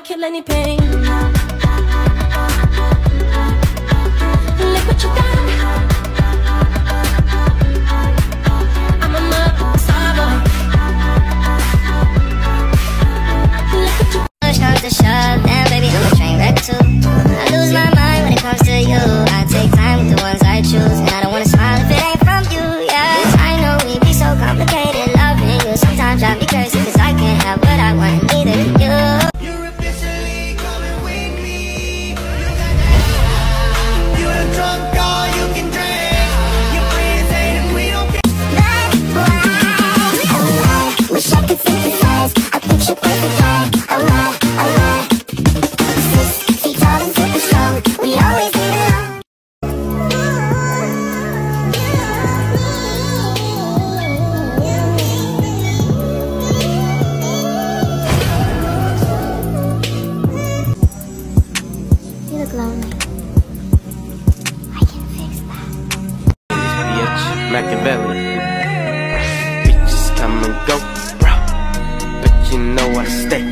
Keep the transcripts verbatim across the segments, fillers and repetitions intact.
kill any pain. Look what you done. I'm a mother, sorrow. Look what you. Push comes to shove, damn baby, I'm a train wreck too. I lose my mind when it comes to you. I take time with the ones I choose, and I don't wanna smile if it ain't from you. Yes, I know we be so complicated. Loving you sometimes drive me crazy, cause I can't have what I want, and neither can you. You're officially coming with me. You got that. You're a drunk girl, you can drink. Your friends say that we don't get. That's why I wish I could synthesize a picture perfect life. Alright, alright. Six feet tall and super strong. We always get along. You look lonely. I can fix that. Bitch, Machiavelli. Bitches come and go, bro, but you know I stay.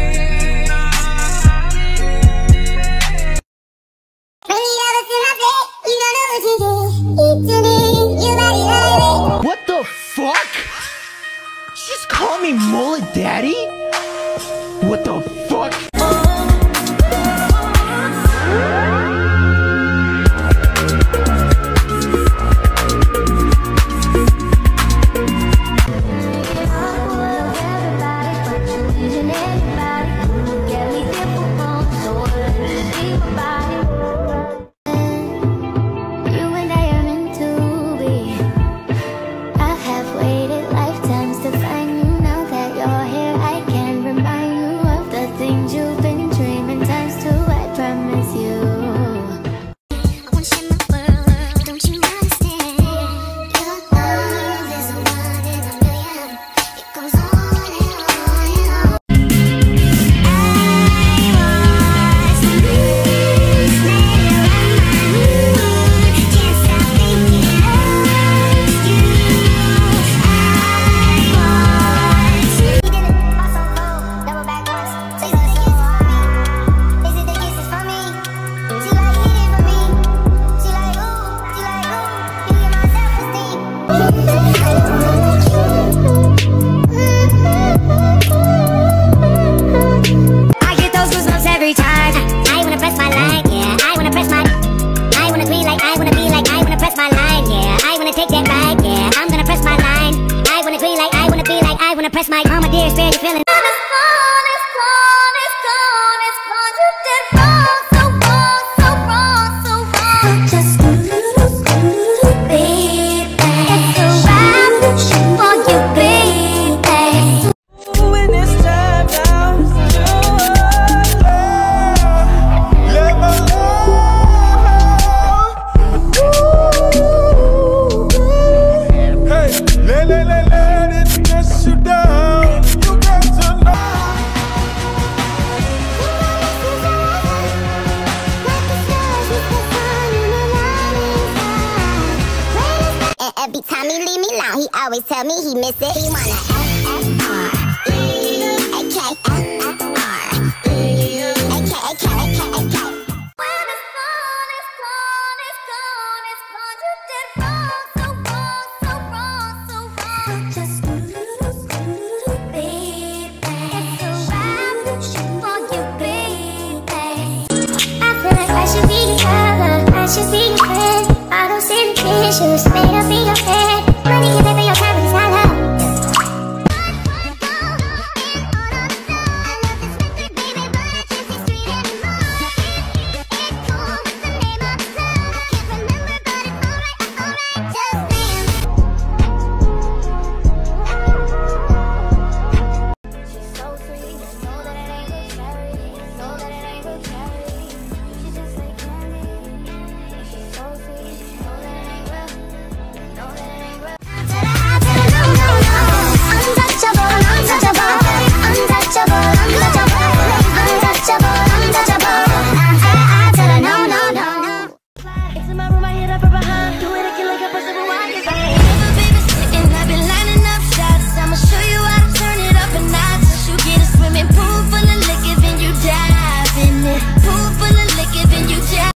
What the fuck? She just call me Mullet Daddy? What the fuck? Press my mama dear, spare your feelings. It's gone, it's gone, it's gone, it's gone. You did wrong, so wrong, so wrong, so wrong. Just baby, it's a wrap for you, baby. When it's time now, let my love. Hey, let, let, let, let it just you down. Every time he leave me alone, he always tell me he miss it. He wanna F F R A K F F R A K A K A K A K. When it's gone, it's gone, it's gone, it's gone. You did wrong, so wrong, so wrong, so wrong. Just baby, it's a wrap for you, baby. I feel like I should be your lover, I should be your friend. I don't see the pictures made up in your head.